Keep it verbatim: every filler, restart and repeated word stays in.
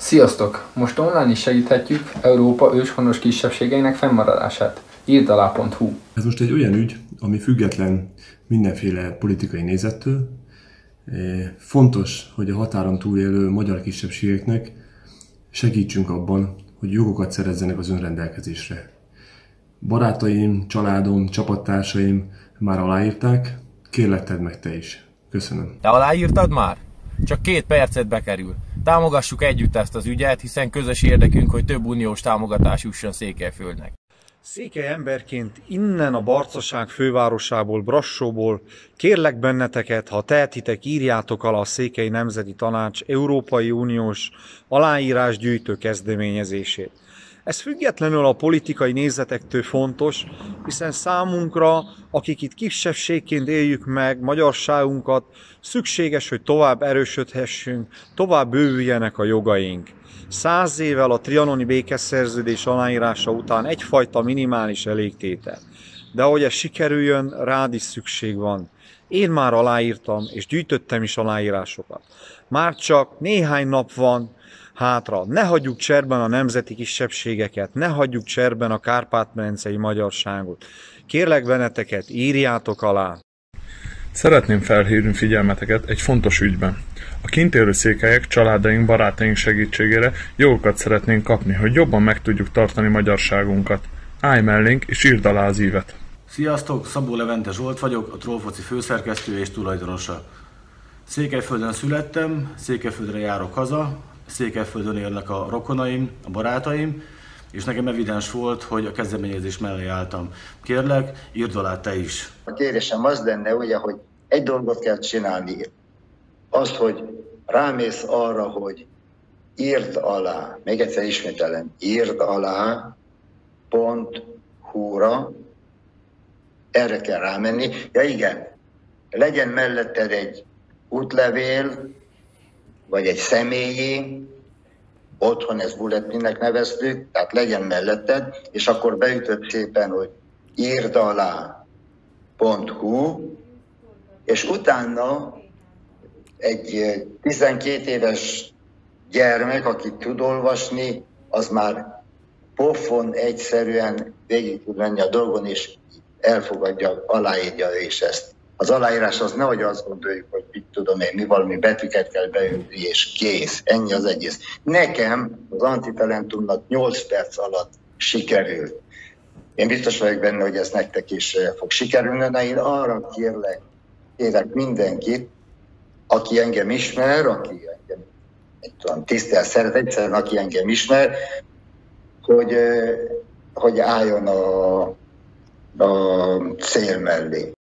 Sziasztok! Most online is segíthetjük Európa őshonos kisebbségeinek fennmaradását. írd alá pont hu. Ez most egy olyan ügy, ami független mindenféle politikai nézettől. Fontos, hogy a határon túlélő magyar kisebbségeknek segítsünk abban, hogy jogokat szerezzenek az önrendelkezésre. Barátaim, családom, csapattársaim már aláírták, kérlek tedd meg te is. Köszönöm. Te aláírtad már? Csak két percet bekerül. Támogassuk együtt ezt az ügyet, hiszen közös érdekünk, hogy több uniós támogatás jusson Székelyföldnek. Székely emberként innen a Barcaság fővárosából, Brassóból kérlek benneteket, ha tehetitek, írjátok alá a Székely Nemzeti Tanács Európai Uniós aláírásgyűjtő kezdeményezését. Ez függetlenül a politikai nézetektől fontos, hiszen számunkra, akik itt kisebbségként éljük meg magyarságunkat, szükséges, hogy tovább erősödhessünk, tovább bővüljenek a jogaink. Száz évvel a trianoni békeszerződés aláírása után egyfajta minimális elégtétel. De ahogy ez sikerüljön, rád is szükség van. Én már aláírtam, és gyűjtöttem is aláírásokat. Már csak néhány nap van hátra. Ne hagyjuk cserben a nemzeti kisebbségeket, ne hagyjuk cserben a kárpát-medencei magyarságot. Kérlek benneteket, írjátok alá! Szeretném felhívni figyelmeteket egy fontos ügyben. A kint élő székelyek, családaink, barátaink segítségére jogokat szeretnénk kapni, hogy jobban meg tudjuk tartani magyarságunkat. Állj mellénk és írd alá az ívet! Sziasztok! Szabó Levente Zsolt vagyok, a Trollfoci főszerkesztője és tulajdonosa. Székelyföldön születtem, Székelyföldre járok haza, Székelyföldön élnek a rokonaim, a barátaim, és nekem evidens volt, hogy a kezdeményezés mellé álltam. Kérlek, írd alá te is. A kérésem az lenne, ugye, hogy egy dolgot kell csinálni. Az, hogy rámész arra, hogy írd alá, még egyszer ismételem, írd alá pont hu-ra, erre kell rámenni. Ja igen, legyen melletted egy útlevél, vagy egy személyi, otthon ezt bulletinnek neveztük, tehát legyen melletted, és akkor beütöd szépen, hogy írd alá pont hu, és utána egy tizenkét éves gyermek, aki tud olvasni, az már pofon egyszerűen végig tud menni a dolgon, és elfogadja, aláírja ő is ezt. Az aláírás az nehogy azt gondoljuk, hogy mit tudom én, mi valami betűket kell beütni, és kész. Ennyi az egész. Nekem az Antitalentumnak nyolc perc alatt sikerült. Én biztos vagyok benne, hogy ez nektek is fog sikerülni, de én arra kérlek, kérlek mindenkit, aki engem ismer, aki engem tudom, tisztel, szeret, egyszerűen aki engem ismer, hogy, hogy álljon a, a cél mellé.